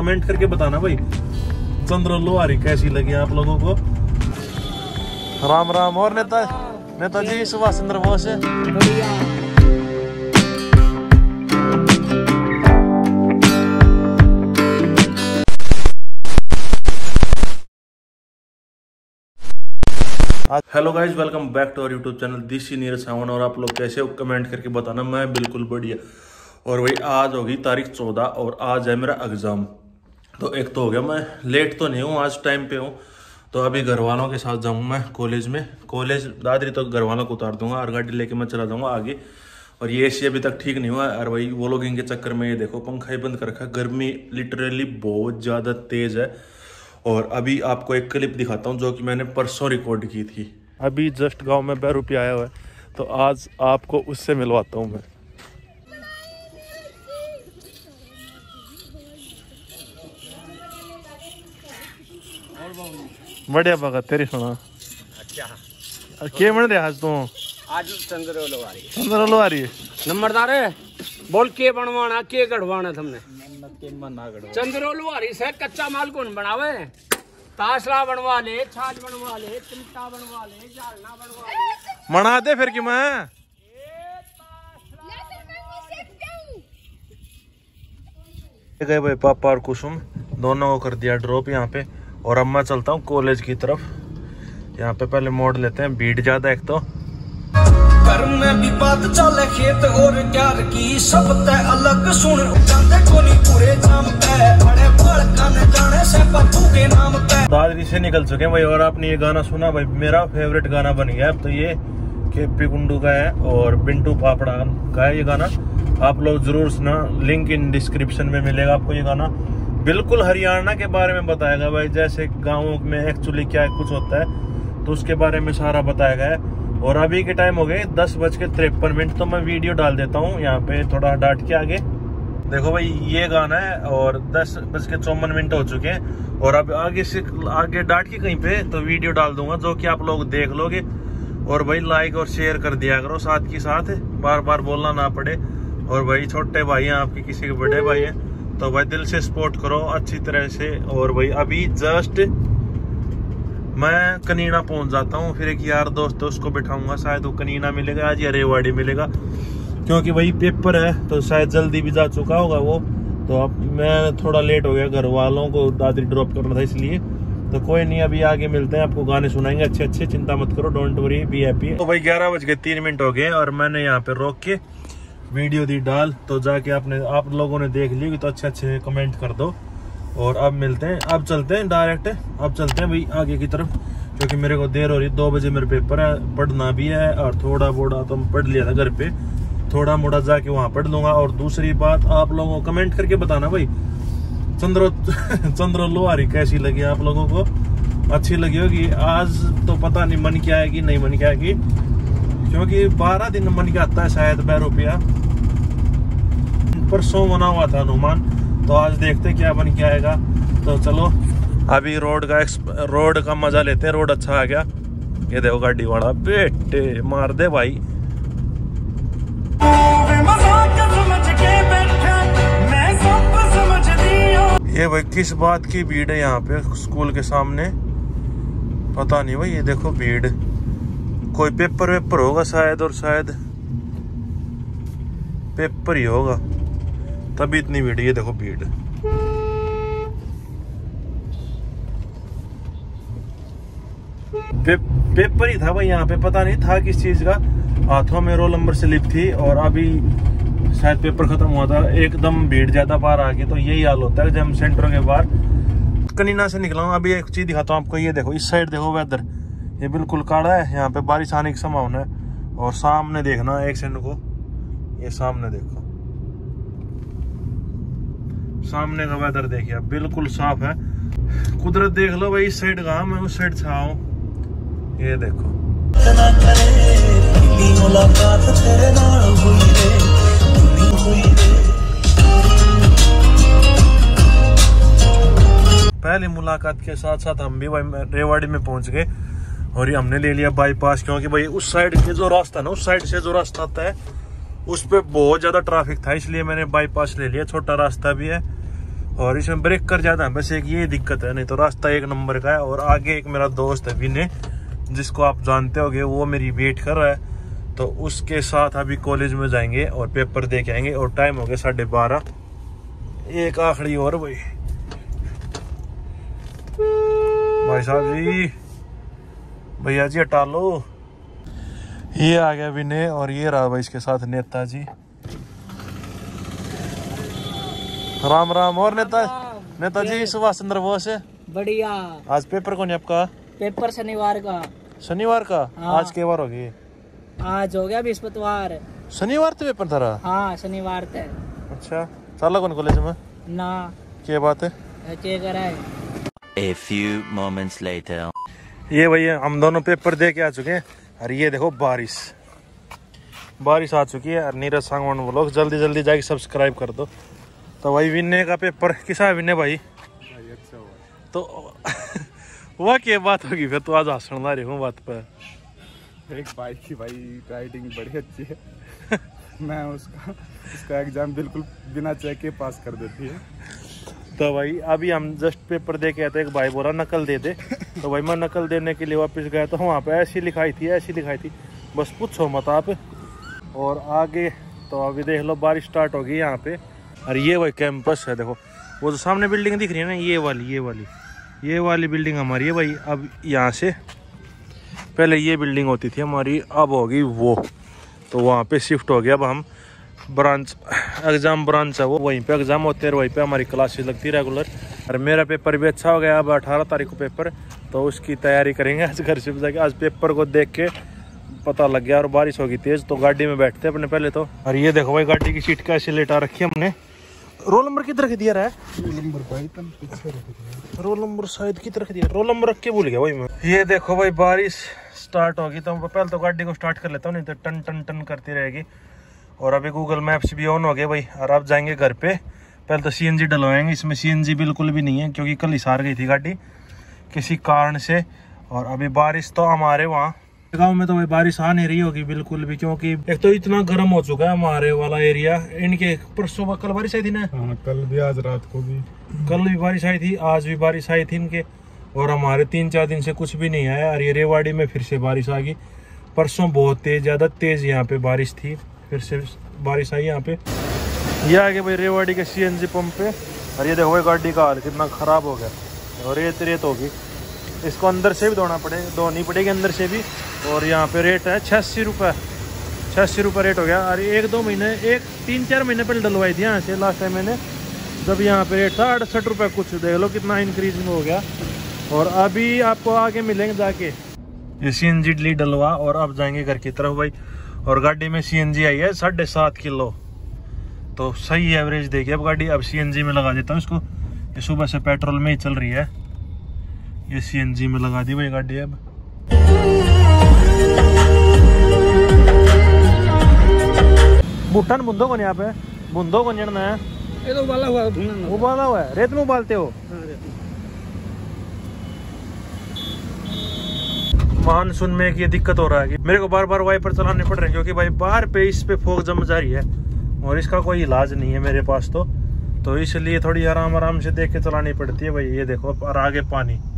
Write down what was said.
Comment करके बताना भाई चंद्र लोहारी कैसी लगी आप लोगों को। राम राम। और नेताजी सुभाष चंद्र बोस है। Hello guys, welcome back to our YouTube channel this is Neeraj Sawan. और आप लोग कैसे हो कमेंट करके बताना। मैं बिल्कुल बढ़िया। और भाई आज होगी तारीख 14 और आज है मेरा एग्ज़ाम। तो एक तो हो गया, मैं लेट तो नहीं हूँ, आज टाइम पे हूँ। तो अभी घर वालों के साथ जाऊँ मैं कॉलेज में। कॉलेज दादरी तो घर वालों को उतार दूंगा और गाड़ी लेके मैं चला जाऊँगा आगे। और ये एसी अभी तक ठीक नहीं हुआ। और भाई व्लॉगिंग के चक्कर में ये देखो पंखा ही बंद कर रखा है। गर्मी लिटरली बहुत ज़्यादा तेज़ है। और अभी आपको एक क्लिप दिखाता हूँ जो कि मैंने परसों रिकॉर्ड की थी। अभी जस्ट गांव में बैरूपी आया हुआ है, तो आज आपको उससे मिलवाता हूँ मैं। बढ़िया भगत तेरी सुना। अच्छा क्या बन रहे आज तुम? आज चंद्र लोहारी नंबरदार है। बोल के बनवाना के गढ़वाना तुमने? चंद्र लोहारी से कच्चा माल कौन बनावे? तासला बनवा ले, छाछ बनवा ले, चिमटा बनवा ले, जालना बनवा ले। मना दे फिर कि मैं गए भाई पापा और कुसुम दोनों को कर दिया ड्रॉप यहाँ पे। और अब मैं चलता हूँ कॉलेज की तरफ। यहाँ पे पहले मोड़ लेते हैं, भीड़ ज्यादा एक तो। घर में भी बात चले खेत और प्यार की सब तय अलग सुन जाते कोनी पूरे जाम पे बड़े बड़कन जाने से पप्पू के नाम पे। दादरी से निकल चुके हैं भाई। और आपने ये गाना सुना भाई, मेरा फेवरेट गाना बन गया अब तो। ये केपी कुंडू का है और बिंटू पापड़ा का है ये गाना। आप लोग जरूर सुना, लिंक इन डिस्क्रिप्शन में मिलेगा आपको ये गाना। बिल्कुल हरियाणा के बारे में बताएगा भाई, जैसे गाँवों में एक्चुअली क्या कुछ होता है तो उसके बारे में सारा बताया गया है। और अभी के टाइम हो गए 10:53। तो मैं वीडियो डाल देता हूँ यहाँ पे थोड़ा डांट के आगे। देखो भाई ये गाना है और 10:54 हो चुके हैं। और अब आगे से आगे डांट के कहीं पे तो वीडियो डाल दूंगा जो कि आप लोग देख लोगे। और भाई लाइक और शेयर कर दिया करो साथ के साथ, बार बार बोलना ना पड़े। और भाई छोटे भाई हैं आपके, किसी के बड़े भाई हैं तो भाई दिल से सपोर्ट करो अच्छी तरह से। और भाई अभी जस्ट मैं कनीना पहुंच जाता हूँ। फिर एक यार दोस्त है उसको बिठाऊंगा, शायद वो कनीना मिलेगा आज या रेवाड़ी मिलेगा, क्योंकि वही पेपर है तो शायद जल्दी भी जा चुका होगा वो। तो अब मैं थोड़ा लेट हो गया, घर वालों को दादरी ड्रॉप करना था इसलिए। तो कोई नहीं, अभी आगे मिलते हैं, आपको गाने सुनाएंगे अच्छे अच्छे, चिंता मत करो, डोंट वरी बी हैप्पी। तो भाई 11:03 हो गए और मैंने यहाँ पे रोक के वीडियो दी डाल। तो जाके आप लोगों ने देख ली तो अच्छे अच्छे कमेंट कर दो। और अब मिलते हैं, अब चलते हैं डायरेक्ट, अब चलते हैं भाई आगे की तरफ, क्योंकि मेरे को देर हो रही। 2 बजे मेरे पेपर है, पढ़ना भी है। और थोड़ा मोड़ा तो पढ़ लिया था घर पे, थोड़ा मोड़ा जाके वहाँ पढ़ लूंगा। और दूसरी बात, आप लोगों को कमेंट करके बताना भाई चंद्र लोहारी कैसी लगी आप लोगों को। अच्छी लगी होगी। आज तो पता नहीं मन क्या आएगी नहीं मन क्या आएगी, क्योंकि 12 दिन मन क्या आता है शायद बैरूपिया। परसों मना हुआ था हनुमान, तो आज देखते क्या बन के आएगा। तो चलो अभी रोड का मजा लेते हैं। रोड अच्छा आ गया। ये देखो गाड़ी वाला बेटे मार दे भाई। ये भाई किस बात की भीड़ है यहाँ पे स्कूल के सामने, पता नहीं भाई। ये देखो भीड़, कोई पेपर वेपर होगा शायद, और शायद पेपर ही होगा तभी इतनी भीड़। ये देखो भीड़, पेपर ही था भाई यहाँ पे, पता नहीं था किस चीज का। हाथों में रोल नंबर स्लिप थी और अभी शायद पेपर खत्म हुआ था। एकदम भीड़ ज्यादा बाहर आ गई। तो यही हाल होता है जब हम सेंटर के बाहर। कनीना से निकला हूँ। अभी एक चीज दिखाता हूँ आपको। ये देखो इस साइड देखो वेदर, ये बिल्कुल काला है, यहाँ पे बारिश आने की संभावना है। और सामने देखना एक सेकंड को, ये सामने देखो, सामने का वेदर देखिए बिल्कुल साफ है। कुदरत देख लो भाई, इस साइड घाम है उस साइड छाँव। ये देखो पहली मुलाकात के साथ साथ हम भी भाई रेवाड़ी में पहुंच गए। और ये हमने ले लिया बाईपास, क्योंकि भाई उस साइड के जो रास्ता ना, उस साइड से जो रास्ता आता है उस पे बहुत ज्यादा ट्रैफिक था, इसलिए मैंने बाईपास ले लिया। छोटा रास्ता भी है और इसमें ब्रेक कर जाता है, बस एक ये दिक्कत है, नहीं तो रास्ता एक नंबर का है। और आगे एक मेरा दोस्त है विनय, जिसको आप जानते होगे, वो मेरी वेट कर रहा है। तो उसके साथ अभी कॉलेज में जाएंगे और पेपर दे के आएंगे। और टाइम हो गया 12:30। एक आखिरी और भाई साहब जी, भैया जी हटा लो। ये आ गया विनय और ये रहा भाई इसके साथ नेताजी। राम राम। और नेताजी सुभाष चंद्र बोस है। बढ़िया। आज पेपर कौन है आपका? पेपर शनिवार का। शनिवार का? हाँ। आज के बार हो गई? आज हो गया बृहस्पतिवार। शनिवार तो पेपर था? हाँ शनिवार थे। अच्छा, चला कौन कॉलेज में ना? क्या बात है? क्या कर रहा है? A few moments later. ये भैया हम दोनों पेपर दे के आ चुके हैं। और ये देखो बारिश आ चुकी है। और नीरज सांगवान व्लॉग जल्दी जल्दी जाके सब्सक्राइब कर दो। तो भाई विनय का पेपर किसा है विनय भाई? अच्छा हुआ। तो वह क्या बात होगी फिर? तो आज हंसना रही हूँ बात पर। एक बाइक की भाई राइडिंग बड़ी अच्छी है। मैं उसका एग्जाम बिल्कुल बिना चेक के पास कर देती है। तो भाई अभी हम जस्ट पेपर दे के आए थे, एक भाई बोला नकल दे दे। तो भाई मैं नकल देने के लिए वापस गया तो वहाँ पे ऐसी लिखाई थी, बस पूछो मत आप। और आगे तो अभी देख लो बारिश स्टार्ट होगी यहाँ पे। और ये भाई कैंपस है, देखो वो जो सामने बिल्डिंग दिख रही है ना, ये वाली बिल्डिंग हमारी है भाई। अब यहाँ से पहले ये बिल्डिंग होती थी हमारी, अब होगी वो। तो वहाँ पे शिफ्ट हो गया। अब हम ब्रांच एग्ज़ाम ब्रांच है वो, वहीं पे एग्ज़ाम होते हैं, वहीं पे हमारी क्लासेस लगती है रेगुलर। और मेरा पेपर भी अच्छा हो गया। अब 18 तारीख को पेपर, तो उसकी तैयारी करेंगे आज घर से जाके। आज पेपर को देख के पता लग गया। और बारिश होगी तेज़, तो गाड़ी में बैठते अपने पहले तो। और ये देखो भाई गाड़ी की सीट कैसे लेटा रखी है हमने। रोल नंबर किधर रख दिया रहा है? रोल नंबर शायद किधर रख दिया, रोल नंबर रख के भूल गया भाई मैं। ये देखो भाई बारिश स्टार्ट होगी, तो पहले तो गाड़ी को स्टार्ट कर लेता हूँ, नहीं तो टन टन टन करती रहेगी। और अभी गूगल मैप्स भी ऑन हो गए भाई। और अब जाएंगे घर पे, पहले तो सीएनजी डलवाएंगे। इसमें सीएनजी बिल्कुल भी नहीं है, क्योंकि कल हिसार गई थी गाड़ी किसी कारण से। और अभी बारिश तो हमारे वहाँ गाँव में तो भाई बारिश आ नहीं रही होगी बिल्कुल भी, क्योंकि एक तो इतना गर्म हो चुका है हमारे वाला एरिया। इनके परसों कल बारिश आई थी ना? हाँ, कल भी, आज रात को भी। कल भी बारिश आई थी, आज भी बारिश आई थी इनके। और हमारे 3-4 दिन से कुछ भी नहीं आया। और ये रेवाड़ी में फिर से बारिश आ गई। परसों बहुत तेज, ज़्यादा तेज यहाँ पे बारिश थी, फिर से बारिश आई यहाँ पे। ये आ गए भाई रेवाड़ी के सीएनजी पंप पे। और ये देखो भाई गाड़ी का हाल कितना ख़राब हो गया। और रेत होगी, इसको अंदर से भी धोनी पड़ेगी अंदर से भी। और यहाँ पे रेट है 86 रुपये रेट हो गया। और 1-2 महीने, 3-4 महीने पहले डलवाई थी यहाँ से लास्ट टाइम मैंने, जब यहाँ पे रेट था 68 रुपये कुछ। देख लो कितना इंक्रीज हो गया। और अभी आपको आगे मिलेंगे जाके ये सीएनजी डलवा। और अब जाएंगे घर की तरफ भाई। और गाड़ी में सीएनजी आई है 7.5 किलो, तो सही एवरेज देगी अब गाड़ी। अब सीएनजी में लगा देता हूँ इसको। ये सुबह से पेट्रोल में ही चल रही है, ये सीएनजी में लगा दी भाई गाड़ी। अब भूटान बुंदो को यहाँ पे बुंदो को जड़ना है, ये तो उबाला हुआ है। रेत में उबालते हो? मानसून में एक ये दिक्कत हो रहा है कि मेरे को बार बार वाइपर चलाने पड़ रहे हैं, क्योंकि भाई बाहर पे इस पे फोग जम जा रही है और इसका कोई इलाज नहीं है मेरे पास तो इसलिए थोड़ी आराम से देख के चलानी पड़ती है भाई। ये देखो और आगे पानी।